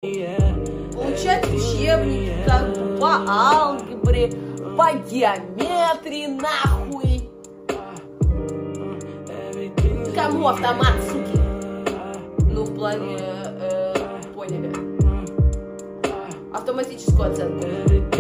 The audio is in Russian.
Получать учебники как бы по алгебре, по геометрии, нахуй. Кому автомат, суки? Ну, в плане, поняли. Автоматическую оценку.